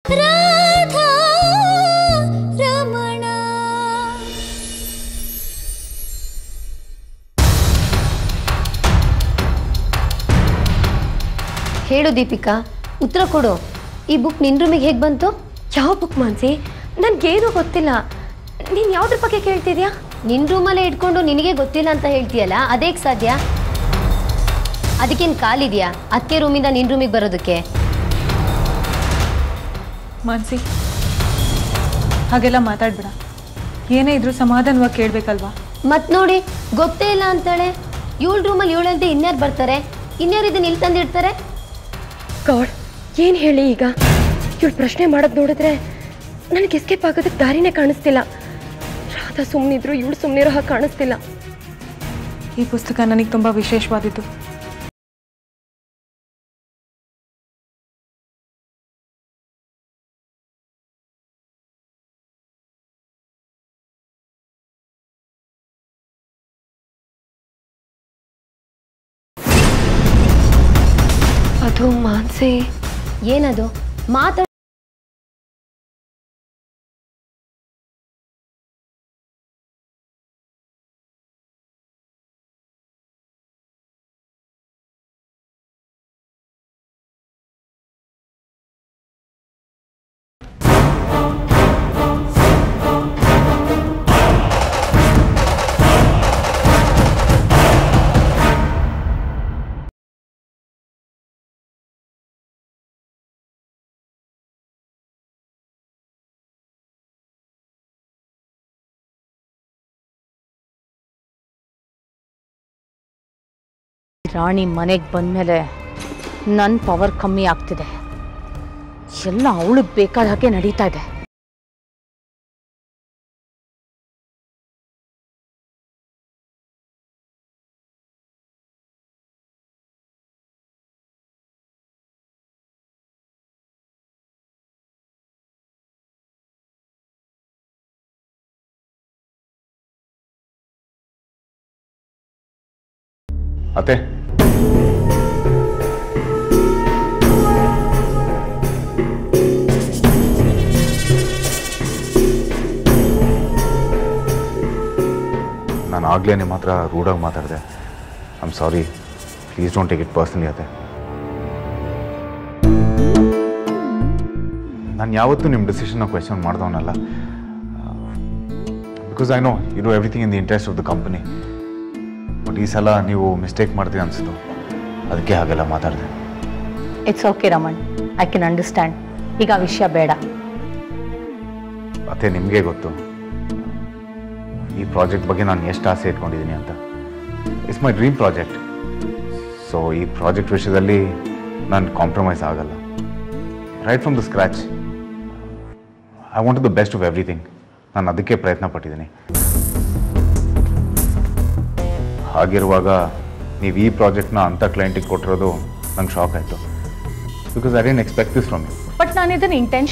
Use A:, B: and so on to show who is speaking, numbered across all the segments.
A: ರಾಧಾ ರಮಣ.
B: ಹೇಳು ದೀಪಿಕಾ, ಉತ್ತರ ಕೊಡು. ಈ ಬುಕ್ ನಿನ್ನ ರೂಮಿಗೆ ಹೇಗೆ ಬಂತು?
C: ಯಾವ ಬುಕ್ ಮಾನ್ಸಿ? ನನಗೇನು ಗೊತ್ತಿಲ್ಲ. ನೀನು ಯಾವುದ್ರ ಬಗ್ಗೆ ಕೇಳ್ತಿದ್ಯಾ?
B: ನಿನ್ನ ರೂಮಲ್ಲೇ ಇಟ್ಕೊಂಡು ನಿನಗೆ ಗೊತ್ತಿಲ್ಲ ಅಂತ ಹೇಳ್ತೀಯಲ್ಲ, ಅದೇಗೆ ಸಾಧ್ಯ? ಅದಕ್ಕೇನು ಕಾಲಿದೆಯಾ ಅದಕ್ಕೆ ರೂಮಿಂದ ನಿನ್ನ ರೂಮಿಗೆ ಬರೋದಕ್ಕೆ?
D: ಮಾನ್ಸಿ, ಹಾಗೆಲ್ಲ ಮಾತಾಡ್ಬೇಡ. ಏನೇ ಇದ್ರೂ ಸಮಾಧಾನವಾಗಿ ಕೇಳಬೇಕಲ್ವಾ?
B: ಮತ್ತೆ ನೋಡಿ, ಗೊತ್ತೇ ಇಲ್ಲ ಅಂತಾಳೆ. ಇವಳ ರೂಮಲ್ಲಿ ಇವಳಲ್ದೆ ಇನ್ಯಾರು ಬರ್ತಾರೆ? ಇನ್ಯಾರು ಇದನ್ನ ಇಲ್ಲಿ ತಂದಿಡ್ತಾರೆ?
C: ಗಾಡ್, ಏನು ಹೇಳಿ ಈಗ? ಇವಳು ಪ್ರಶ್ನೆ ಮಾಡೋದು ನೋಡಿದ್ರೆ ನನಗೆ ಎಸ್ಕೇಪ್ ಆಗೋದಕ್ಕೆ ದಾರಿನೇ ಕಾಣಿಸ್ತಿಲ್ಲ. ರಾಧಾ ಸುಮ್ಮನಿದ್ರು ಇವಳು ಸುಮ್ಮನಿರೋ ಹಾಗೆ ಕಾಣಿಸ್ತಿಲ್ಲ.
D: ಈ ಪುಸ್ತಕ ನನಗೆ ತುಂಬ ವಿಶೇಷವಾದಿತ್ತು.
C: ಅದು ಮಾನ್ಸಿ.
B: ಏನದು? ಮಾತಾಡ.
E: ರಾಣಿ ಮನೆಗೆ ಬಂದಮೇಲೆ ನನ್ನ ಪವರ್ ಕಮ್ಮಿ ಆಗ್ತಿದೆ. ಎಲ್ಲ ಅವಳು ಬೇಕಾದ ಹಾಗೆ ನಡೀತಾ ಇದೆ.
F: ಅತ್ತೆ, ನಾನು ಆಗಲೇ ನಿಮ್ಮ ಹತ್ರ ರೂಢಾಗಿ ಮಾತಾಡಿದೆ. I am sorry, please don't take it personally. ಅತ್ತೆ, ನಾನು ಯಾವತ್ತೂ ನಿಮ್ಮ ಡಿಸಿಷನ್ನ ಕ್ವೆಶ್ಚನ್ ಮಾಡ್ದವನಲ್ಲ. Because I know you do everything in the interest of the company. But ಈ ಸಲ ನೀವು ಮಿಸ್ಟೇಕ್ ಮಾಡ್ತೀವಿ ಅನಿಸ್ತು, ಅದಕ್ಕೆ ಹಾಗೆಲ್ಲ ಮಾತಾಡಿದೆ.
E: It's okay Raman, I can understand. ಈಗ ಆ ವಿಷಯ ಬೇಡ.
F: ಅತ್ತೆ, ನಿಮಗೆ ಗೊತ್ತು ಈ ಪ್ರಾಜೆಕ್ಟ್ ಬಗ್ಗೆ ನಾನು ಎಷ್ಟು ಆಸೆ ಇಟ್ಕೊಂಡಿದ್ದೀನಿ ಅಂತ. It's my dream project. So ಈ ಪ್ರಾಜೆಕ್ಟ್ ವಿಷಯದಲ್ಲಿ ನಾನು ಕಾಂಪ್ರಮೈಸ್ ಆಗಲ್ಲ. Right from the scratch I want the best of everything. ನಾನು ಅದಕ್ಕೆ ಪ್ರಯತ್ನ ಪಟ್ಟಿದ್ದೀನಿ. ಹಾಗಿರುವಾಗ ನೀವು ಈ ಪ್ರಾಜೆಕ್ಟ್ನ ಅಂಥ ಕ್ಲೈಂಟಿಗೆ ಕೊಟ್ಟಿರೋದು ನಂಗೆ ಶಾಕ್ ಆಯಿತು. Because I didn't expect this from you.
E: But ನಾನು ಇದನ್ನು ಇಂಟೆನ್ಷನ್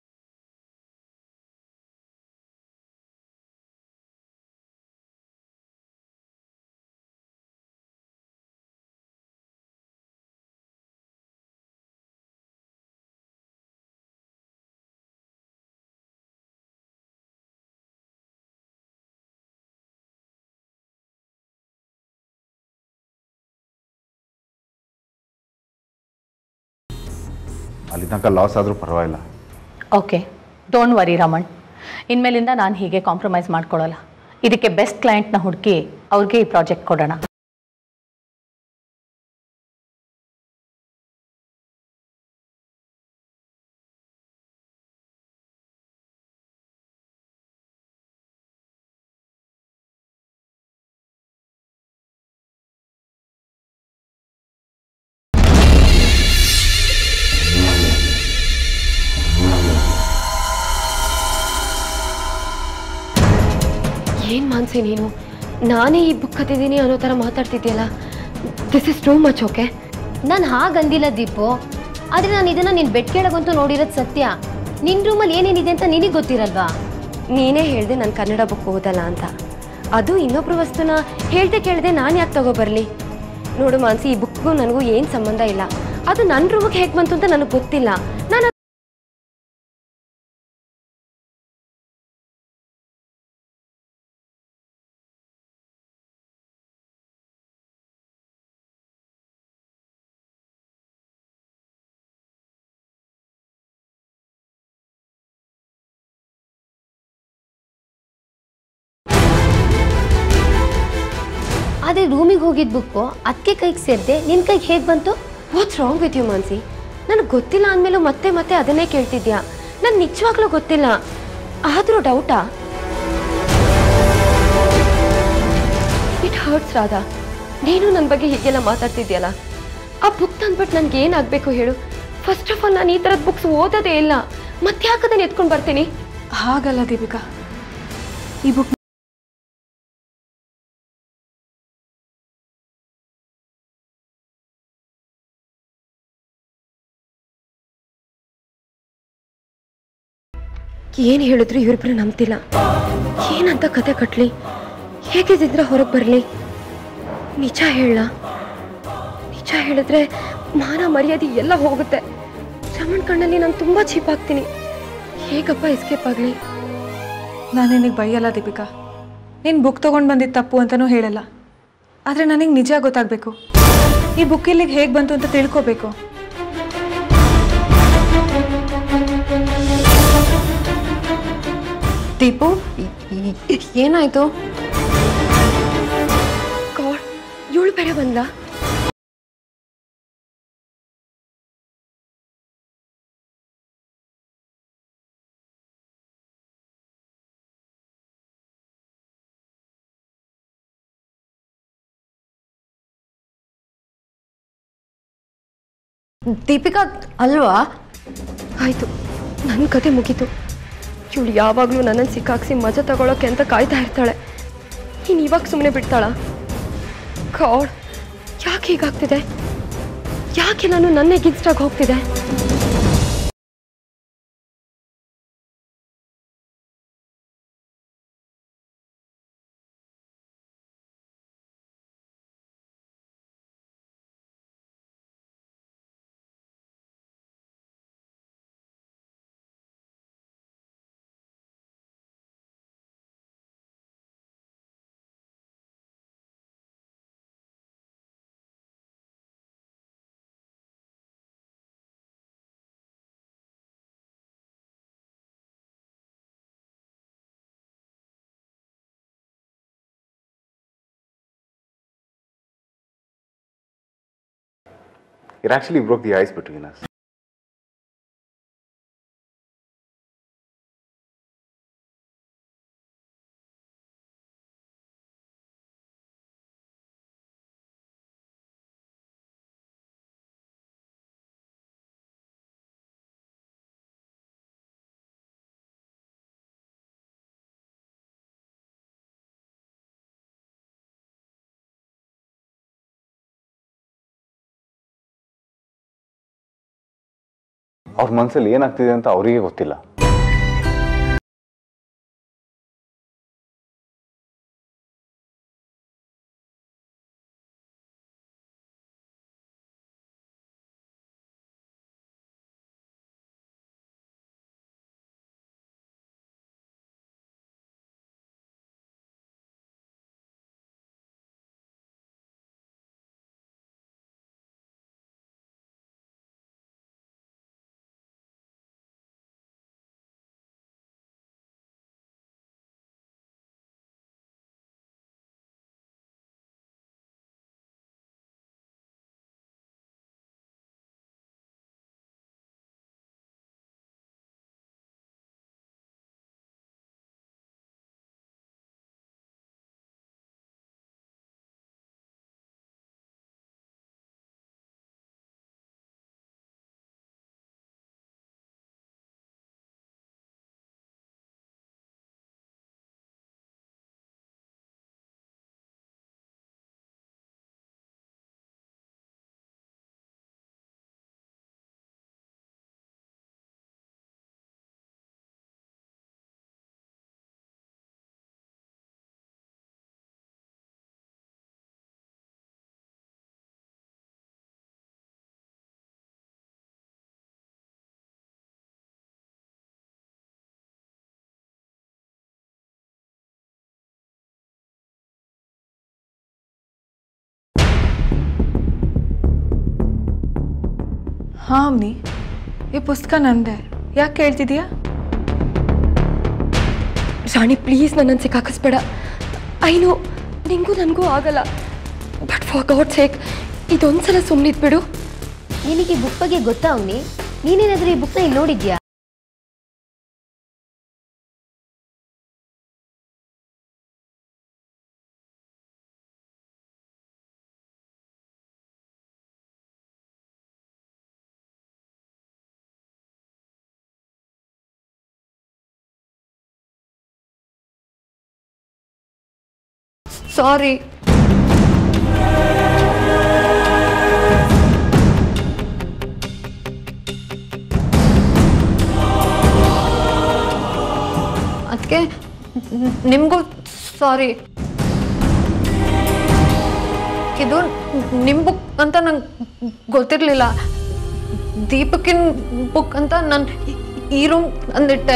F: ಅಲ್ಲಿ ತನಕ ಲಾಸ್ ಆದರೂ ಪರವಾಗಿಲ್ಲ.
E: Okay, don't worry Raman. ಇನ್ಮೇಲಿಂದ ನಾನು ಹೀಗೆ ಕಾಂಪ್ರಮೈಸ್ ಮಾಡ್ಕೊಳ್ಳಲ್ಲ. ಇದಕ್ಕೆ ಬೆಸ್ಟ್ ಕ್ಲೈಂಟ್ನ ಹುಡುಕಿ ಅವ್ರಿಗೆ ಈ ಪ್ರಾಜೆಕ್ಟ್ ಕೊಡೋಣ.
C: ಏನು ಮಾನ್ಸಿ ನೀನು? ನಾನೇ ಈ ಬುಕ್ ಕತ್ತಿದ್ದೀನಿ ಅನ್ನೋ ಥರ ಮಾತಾಡ್ತಿದ್ಯಲ್ಲ. This is too much. Okay,
B: ನಾನು ಹಾಗಂದಿಲ್ಲ ದೀಪು. ಆದರೆ ನಾನು ಇದನ್ನು ನಿನ್ನ ಬೆಡ್ ಕೆಳಗಂತೂ ನೋಡಿರೋದು ಸತ್ಯ. ನಿನ್ನ ರೂಮಲ್ಲಿ ಏನೇನಿದೆ ಅಂತ ನಿನಗೆ ಗೊತ್ತಿರಲ್ವಾ?
C: ನೀನೇ ಹೇಳಿದೆ ನಾನು ಕನ್ನಡ ಬುಕ್ ಓದಲ್ಲ ಅಂತ. ಅದು ಇನ್ನೊಬ್ರು ವಸ್ತುನ ಹೇಳ್ದೆ ಕೇಳದೆ ನಾನು ಯಾಕೆ ತಗೋಬರಲಿ? ನೋಡು ಮಾನ್ಸಿ, ಈ ಬುಕ್ಗೂ ನನಗೂ ಏನು ಸಂಬಂಧ ಇಲ್ಲ. ಅದು ನನ್ನ ರೂಮಿಗೆ ಹೇಗೆ ಬಂತು ಅಂತ ನನಗೆ ಗೊತ್ತಿಲ್ಲ. ನಾನು
B: ರಾತ್ರಿ ರೂಮಿಗೆ ಹೋಗಿದ್ದ ಬುಕ್ಕು ಅದಕ್ಕೆ ಕೈಗೆ ಸೇರಿದೆ, ನಿನ್ನ ಕೈಗೆ ಹೇಗೆ ಬಂತು?
C: What's wrong with you Mansi? ನನಗೆ ಗೊತ್ತಿಲ್ಲ ಅಂದಮೇಲೂ ಮತ್ತೆ ಮತ್ತೆ ಅದನ್ನೇ ಕೇಳ್ತಿದ್ಯಾ? ನನಗೆ ನಿಜವಾಗ್ಲೂ ಗೊತ್ತಿಲ್ಲ, ಆದರೂ ಡೌಟಾ? ಇಟ್ ಹರ್ಟ್ಸ್ ರಾಧಾ, ನೀನು ನನ್ನ ಬಗ್ಗೆ ಹೀಗೆಲ್ಲ ಮಾತಾಡ್ತಿದ್ಯಲ್ಲ. ಆ ಬುಕ್ ತಂದ್ಬಿಟ್ಟು ನನಗೆ ಏನಾಗಬೇಕು ಹೇಳು? ಫಸ್ಟ್ ಆಫ್ ಆಲ್ ನಾನು ಈ ಥರದ ಬುಕ್ಸ್ ಓದೋದೇ ಇಲ್ಲ, ಮತ್ತೆ ಯಾಕೆ ಅದನ್ನು ಎತ್ಕೊಂಡು ಬರ್ತೀನಿ?
D: ಹಾಗಲ್ಲ ದೀಪಿಕಾ, ಈ ಬುಕ್
C: ಏನು ಹೇಳಿದ್ರು ಇವರಿಬ್ರು ನಂಬ್ತಿಲ್ಲ. ಏನಂತ ಕತೆ ಕಟ್ಲಿ? ಹೇಗಿದ್ರೆ ಹೊರಗೆ ಬರಲಿ? ನಿಜ ಹೇಳ? ನಿಜ ಹೇಳಿದ್ರೆ ಮಾನ ಮರ್ಯಾದೆ ಎಲ್ಲ ಹೋಗುತ್ತೆ. ರಮಣ್ ಕಣ್ಣಲ್ಲಿ ನಾನು ತುಂಬ ಚೀಪ್ ಆಗ್ತೀನಿ. ಹೇಗಪ್ಪ ಎಸ್ಕೇಪ್ ಆಗಲಿ?
D: ನಾನು ನಿನಗೆ ಬೈಯಲ್ಲ ದೀಪಿಕಾ, ನೀನು ಬುಕ್ ತೊಗೊಂಡು ಬಂದಿದ್ದು ತಪ್ಪು ಅಂತಲೂ ಹೇಳಲ್ಲ. ಆದರೆ ನನಗೆ ನಿಜ ಗೊತ್ತಾಗಬೇಕು, ಈ ಬುಕ್ ಇಲ್ಲಿಗೆ ಹೇಗೆ ಬಂತು ಅಂತ ತಿಳ್ಕೋಬೇಕು.
C: ದೀಪು, ಏನಾಯ್ತು? ಗಾಡ್, ಇವಳು ಬೇರೆ ಬಂದ.
B: ದೀಪಿಕಾ ಅಲ್ವಾ?
C: ಆಯ್ತು, ನನ್ನ ಕತೆ ಮುಗೀತು. ಇವಳು ಯಾವಾಗಲೂ ನನ್ನನ್ನು ಸಿಕ್ಕಾಕ್ಸಿ ಮಜಾ ತಗೊಳ್ಳೋಕೆ ಅಂತ ಕಾಯ್ತಾ ಇರ್ತಾಳೆ. ಇನ್ನು ಇವಾಗ ಸುಮ್ಮನೆ ಬಿಡ್ತಾಳ? ಗಾಡ್, ಯಾಕೆ ಹೀಗಾಗ್ತಿದೆ? ಯಾಕೆ ನಾನು ನನ್ನ ಎಗೇನ್ಸ್ಟಾಗಿ ಹೋಗ್ತಿದೆ?
F: It actually broke the ice between us. ಅವ್ರ ಮನಸ್ಸಲ್ಲಿ ಏನಾಗ್ತಿದೆ ಅಂತ ಅವರಿಗೆ ಗೊತ್ತಿಲ್ಲ.
D: हाँ अम्मी, ये पुस्तक ನಂದೆ. ಯಾಕೆ ಕೇಳ್ತಿದೀಯಾ?
C: ರಾಣಿ ಪ್ಲೀಸ್ ನನ್ನನ್ನು ಸಿಕ್ಕಾಕಿಸ್ಬೇಡ. ಐನೋ ನಿಂಗೂ ನನಗೂ ಆಗಲ್ಲ. ಫಾರ್ ಗಾಡ್ ಸೇಕ್ ಇದೊಂದ್ಸಲ ಸುಮ್ಮನಿದ್ಬಿಡು.
B: ನಿನಗೆ ಈ ಬುಕ್ ಬಗ್ಗೆ ಗೊತ್ತಾ ಅವನಿ? ನೀನೇನಾದ್ರೂ ಈ ಬುಕ್ನ ಇಲ್ಲಿ ನೋಡಿದ್ಯಾ?
C: ಸಾರಿ. ಅದಕ್ಕೆ ನಿಮಗೂ ಸಾರಿ. ಇದು ನಿಮ್ಮ ಬುಕ್ ಅಂತ ನಂಗೆ ಗೊತ್ತಿರಲಿಲ್ಲ. ದೀಪಕಿನ್ ಬುಕ್ ಅಂತ ನಾನು ಈ ರೂಮ್ ಅಂದಿಟ್ಟೆ.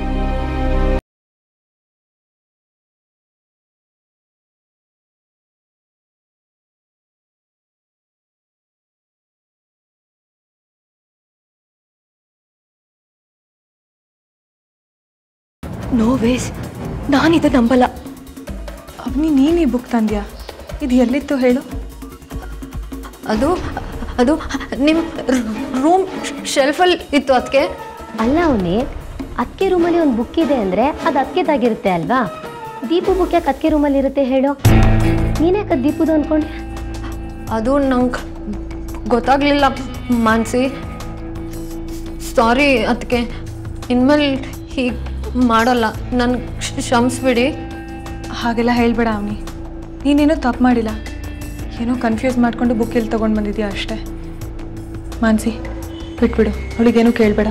C: ನೋ ವೇಸ್, ನಾನಿದು ನಂಬಲ್ಲ.
D: ಅವನಿ ನೀನು ಈ ಬುಕ್ ತಂದ್ಯಾ? ಇದು ಎಲ್ಲಿತ್ತು ಹೇಳು?
C: ಅದು ಅದು ನಿಮ್ಮ ರೂಮ್ ಶೆಲ್ಫಲ್ಲಿ ಇತ್ತು. ಅದಕ್ಕೆ
B: ಅಲ್ಲ ಅವನಿ, ಅದಕ್ಕೆ ರೂಮಲ್ಲಿ ಒಂದು ಬುಕ್ ಇದೆ ಅಂದರೆ ಅದು ಅದಕ್ಕೆದಾಗಿರುತ್ತೆ ಅಲ್ವಾ? ದೀಪು ಬುಕ್ ಯಾಕೆ ಅದಕ್ಕೆ ರೂಮಲ್ಲಿ ಇರುತ್ತೆ ಹೇಳು? ನೀನ್ಯಾಕೆ ಅದು ದೀಪುದು ಅಂದ್ಕೊಂಡೆ?
C: ಅದು ನಂಗೆ ಗೊತ್ತಾಗಲಿಲ್ಲ ಮಾನ್ಸಿ. ಸಾರಿ. ಅದಕ್ಕೆ ಇನ್ಮೇಲೆ ಹೀಗೆ ಮಾಡಲ್ಲ. ನನ್ಗೆ ಕ್ಷಮಿಸ್ಬಿಡಿ.
D: ಹಾಗೆಲ್ಲ ಹೇಳ್ಬೇಡ ಅವನಿ, ನೀನೇನೋ ತಪ್ಪು ಮಾಡಿಲ್ಲ. ಏನೋ ಕನ್ಫ್ಯೂಸ್ ಮಾಡಿಕೊಂಡು ಬುಕ್ ಎಲ್ಲಿ ತೊಗೊಂಡು ಬಂದಿದ್ಯಾ ಅಷ್ಟೇ. ಮಾನ್ಸಿ ಬಿಟ್ಬಿಡು, ಅವಳಿಗೇನು ಕೇಳಬೇಡ.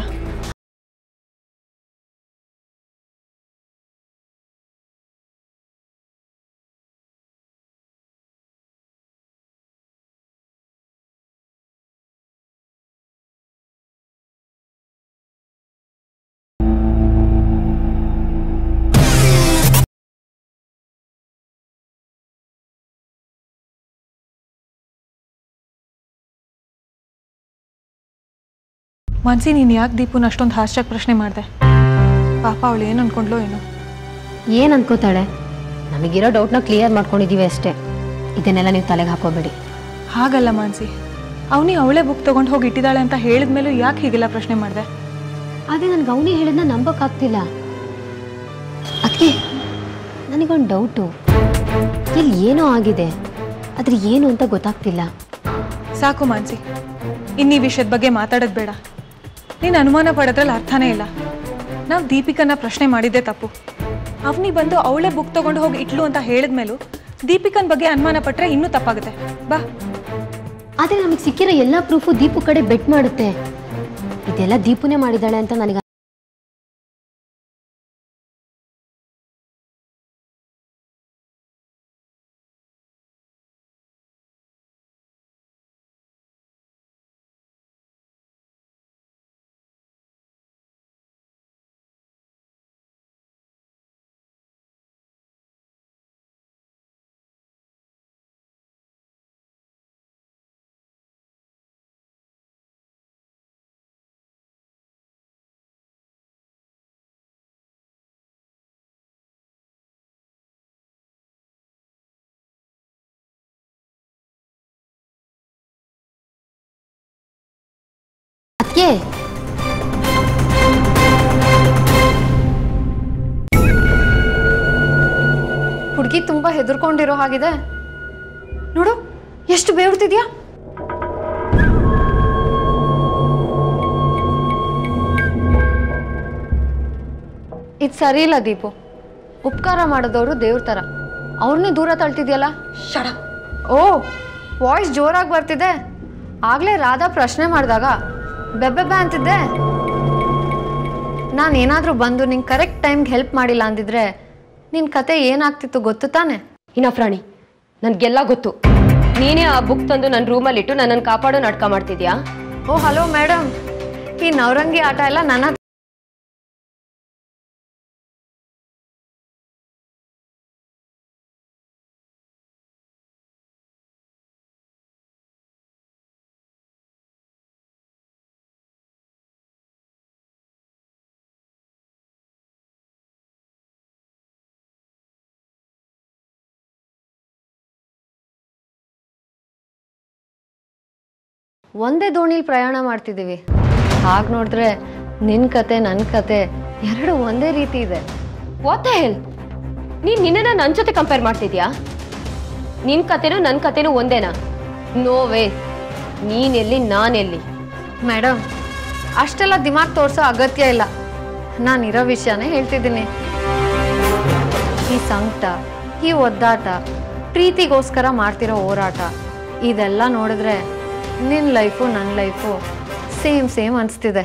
D: ಮಾನ್ಸಿ, ನೀನು ಯಾಕೆ ದೀಪುನ ಅಷ್ಟೊಂದು ಹಾಸ್ಯಕ್ಕೆ ಪ್ರಶ್ನೆ ಮಾಡಿದೆ? ಪಾಪ ಅವಳು ಏನು ಅಂದ್ಕೊಂಡ್ಲೋ ಏನೋ.
B: ಏನು ಅನ್ಕೋತಾಳೆ? ನಮಗಿರೋ ಡೌಟ್ನ ಕ್ಲಿಯರ್ ಮಾಡ್ಕೊಂಡಿದ್ದೀವಿ ಅಷ್ಟೇ. ಇದನ್ನೆಲ್ಲ ನೀವು ತಲೆಗೆ ಹಾಕೋಬೇಡಿ.
D: ಹಾಗಲ್ಲ ಮಾನ್ಸಿ, ಅವನಿ ಅವಳೇ ಬುಕ್ ತೊಗೊಂಡು ಹೋಗಿ ಇಟ್ಟಿದ್ದಾಳೆ ಅಂತ ಹೇಳಿದ ಮೇಲೂ ಯಾಕೆ ಹೀಗೆಲ್ಲ ಪ್ರಶ್ನೆ ಮಾಡಿದೆ?
B: ಆದರೆ ನನಗೆ ಅವನಿ ಹೇಳಿದ್ನ ನಂಬೋಕ್ಕಾಗ್ತಿಲ್ಲ. ಅದಕ್ಕೆ ನನಗೊಂದು ಡೌಟು. ಇಲ್ಲಿ ಏನೋ ಆಗಿದೆ, ಆದರೆ ಏನು ಅಂತ ಗೊತ್ತಾಗ್ತಿಲ್ಲ.
D: ಸಾಕು ಮಾನ್ಸಿ, ಇನ್ನೀ ವಿಷಯದ ಬಗ್ಗೆ ಮಾತಾಡೋದು ಬೇಡ. ನೀನು ಅನುಮಾನ ಪಡೋದ್ರಲ್ಲಿ ಅರ್ಥನೇ ಇಲ್ಲ. ನಾವು ದೀಪಿಕನ್ನ ಪ್ರಶ್ನೆ ಮಾಡಿದ್ದೇ ತಪ್ಪು. ಅವನಿ ಬಂದು ಅವಳೇ ಬುಕ್ ತೊಗೊಂಡು ಹೋಗಿ ಇಟ್ಲು ಅಂತ ಹೇಳಿದ್ಮೇಲೂ ದೀಪಿಕನ ಬಗ್ಗೆ ಅನುಮಾನ ಪಟ್ಟರೆ ಇನ್ನೂ ತಪ್ಪಾಗುತ್ತೆ. ಬಾ.
B: ಆದರೆ ನಮಗೆ ಸಿಕ್ಕಿರೋ ಎಲ್ಲ ಪ್ರೂಫು ದೀಪು ಕಡೆ ಬೆಟ್ ಮಾಡುತ್ತೆ. ಇದೆಲ್ಲ ದೀಪುನೇ ಮಾಡಿದ್ದಾಳೆ ಅಂತ ನನಗೆ
C: ಹುಡುಗಿ ತುಂಬಾ ಹೆದರ್ಕೊಂಡಿರೋ ಹಾಗಿದೆ. ನೋಡು ಎಷ್ಟು ಬೇವ್ತಿದ್ಯಾ. ಇದು ಸರಿ ಇಲ್ಲ ದೀಪು. ಉಪಕಾರ ಮಾಡೋದವರು ದೇವ್ರ ಥರ, ಅವ್ರನ್ನೇ ದೂರ ತಳ್ತಿದ್ಯಲ್ಲ. ಓ, ವಾಯ್ಸ್ ಜೋರಾಗಿ ಬರ್ತಿದೆ. ಆಗಲೇ ರಾಧಾ ಪ್ರಶ್ನೆ ಮಾಡಿದಾಗ ಬೆಬ್ಬೆಬ್ಬೆ ಅಂತಿದ್ದೆ. ನಾನೇನಾದರೂ ಬಂದು ನಿಂಗೆ ಕರೆಕ್ಟ್ ಟೈಮ್ಗೆ ಹೆಲ್ಪ್ ಮಾಡಿಲ್ಲ ಅಂದಿದ್ರೆ ನಿನ್ನ ಕತೆ ಏನಾಗ್ತಿತ್ತು ಗೊತ್ತು ತಾನೆ?
B: ಇನ್ನ ಪ್ರಾಣಿ, ನನಗೆಲ್ಲ ಗೊತ್ತು. ನೀನೇ ಆ ಬುಕ್ ತಂದು ನನ್ನ ರೂಮಲ್ಲಿಟ್ಟು ನನ್ನನ್ನು ಕಾಪಾಡೋ ನಾಟಕ ಮಾಡ್ತಿದ್ಯಾ?
C: ಓ ಹಲೋ ಮೇಡಮ್, ಈ ನವರಂಗಿ ಆಟ ಎಲ್ಲ ನನ್ನ
B: ಒಂದೇ ದೋಣಿಲಿ ಪ್ರಯಾಣ ಮಾಡ್ತಿದ್ದೀವಿ. ಹಾಗೆ ನೋಡಿದ್ರೆ ನಿನ್ನ ಕತೆ ನನ್ನ ಕತೆ ಎರಡು ಒಂದೇ ರೀತಿ ಇದೆ.
C: What the hell? ನೀನ್ ನಿನ್ನನ್ನ ನನ್ನ ಜೊತೆ ಕಂಪೇರ್ ಮಾಡ್ತಿದ್ಯಾ? ನಿನ್ ಕತೆನೂ ನನ್ನ ಕತೆನೂ ಒಂದೇನಾ? No way. ನೀನೆಲ್ಲಿ ನಾನೆಲ್ಲಿ?
B: ಮೇಡಮ್, ಅಷ್ಟೆಲ್ಲ ದಿಮಾಗ್ ತೋರಿಸೋ ಅಗತ್ಯ ಇಲ್ಲ. ನಾನಿರೋ ವಿಷಯನೇ ಹೇಳ್ತಿದ್ದೀನಿ. ಈ ಸಂಕಟ, ಈ ಒದ್ದಾಟ, ಪ್ರೀತಿಗೋಸ್ಕರ ಮಾಡ್ತಿರೋ ಹೋರಾಟ ಇದೆಲ್ಲ ನೋಡಿದ್ರೆ ನಿನ್ನ ಲೈಫು ನನ್ನ ಲೈಫು ಸೇಮ್ ಅನಿಸ್ತಿದೆ.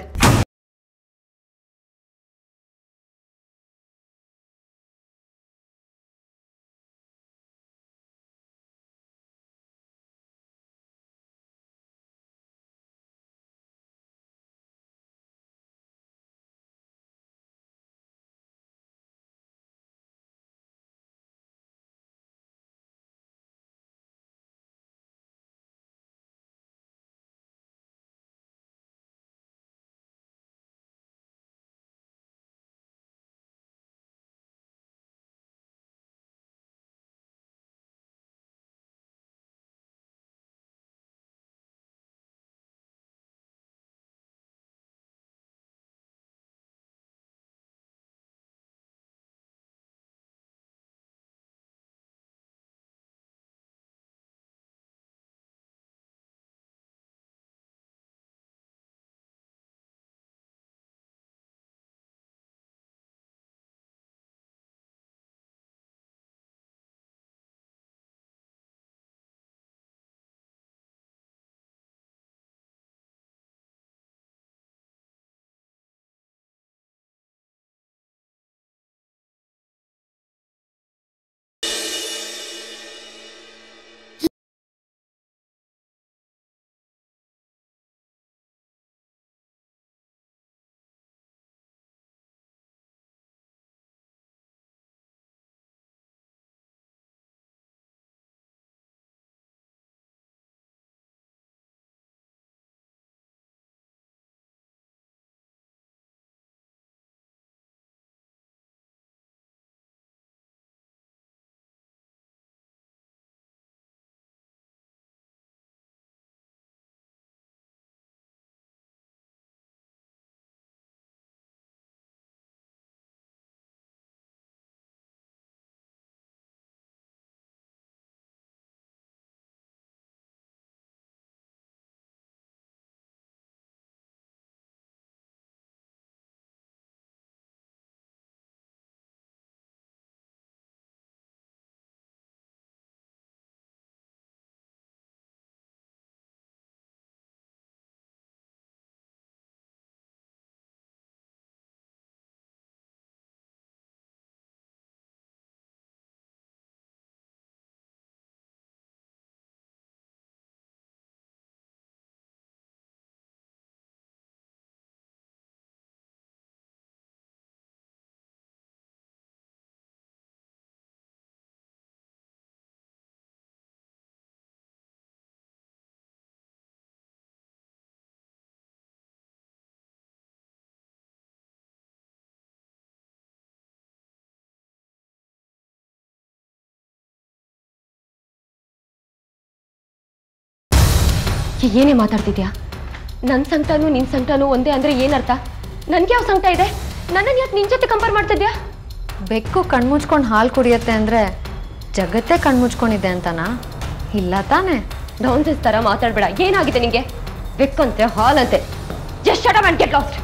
C: ಏನೇ ಮಾತಾಡ್ತಿದ್ಯಾ? ನನ್ನ ಸಂಕಟನೂ ನಿನ್ನ ಸಂಕಟನೂ ಒಂದೇ ಅಂದ್ರೆ ಏನರ್ಥ? ನನ್ಗೆ ಯಾವ ಸಂಕಟ ಇದೆ? ನನ್ನನ್ನು ಯಾಕೆ ನಿನ್ ಜೊತೆ ಕಂಪೇರ್ ಮಾಡ್ತಿದ್ಯಾ?
B: ಬೆಕ್ಕು ಕಣ್ಮುಚ್ಕೊಂಡು ಹಾಲು ಕುಡಿಯುತ್ತೆ ಅಂದರೆ ಜಗತ್ತೇ ಕಣ್ಮುಚ್ಕೊಂಡಿದೆ ಅಂತನಾ? ಇಲ್ಲ ತಾನೇ?
C: ಡೌನ್ಸೆಸ್ ಥರ ಮಾತಾಡಬೇಡ. ಏನಾಗಿದೆ ನಿಂಗೆ? ಬೆಕ್ಕಂತೆ ಹಾಲಂತೆ. Just shut up and get lost.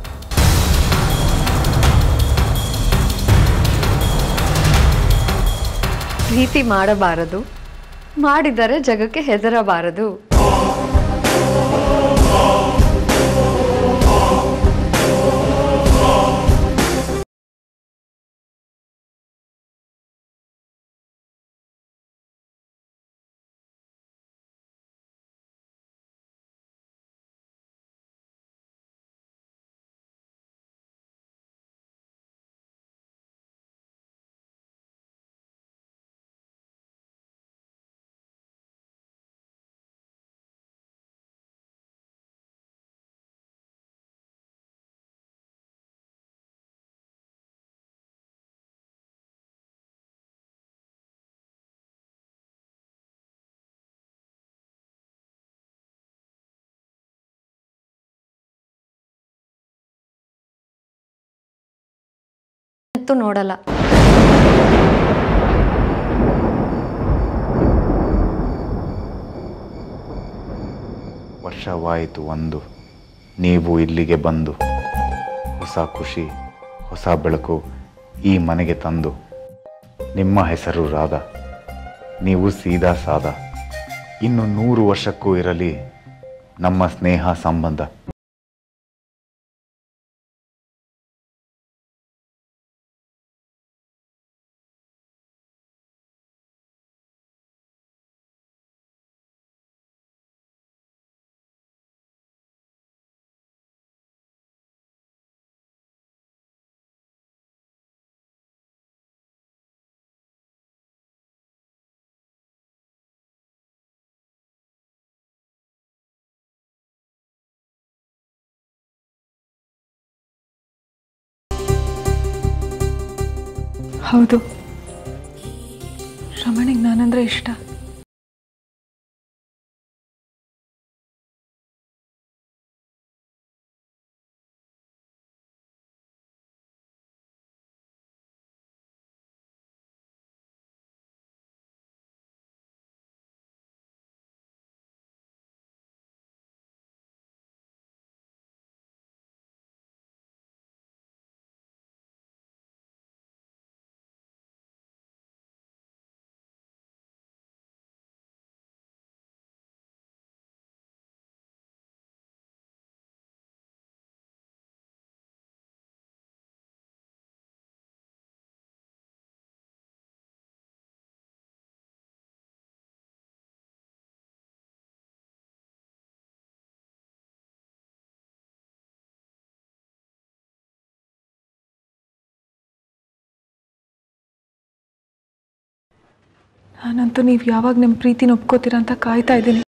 B: ಪ್ರೀತಿ ಮಾಡಬಾರದು, ಮಾಡಿದರೆ ಜಗಕ್ಕೆ ಹೆದರಬಾರದು.
C: ಯಾವತ್ತೂ ನೋಡಲ್ಲ.
F: ವರ್ಷವಾಯಿತು ಒಂದು, ನೀವು ಇಲ್ಲಿಗೆ ಬಂದು ಹೊಸ ಖುಷಿ ಹೊಸ ಬೆಳಕು ಈ ಮನೆಗೆ ತಂದು. ನಿಮ್ಮ ಹೆಸರು ರಾಧಾ, ನೀವು ಸೀದಾ ಸಾದಾ. ಇನ್ನು 100 ವರ್ಷಕ್ಕೂ ಇರಲಿ ನಮ್ಮ ಸ್ನೇಹ ಸಂಬಂಧ.
D: ಹೌದು, ರಮಣಿಗೆ ನಾನಂದ್ರೆ ಇಷ್ಟ. ನಾನಂತೂ ನೀವು ಯಾವಾಗ ನಿಮ್ಮ ಪ್ರೀತಿನ ಒಪ್ಕೋತೀರಾ ಅಂತ ಕಾಯ್ತಾ ಇದ್ದೀನಿ.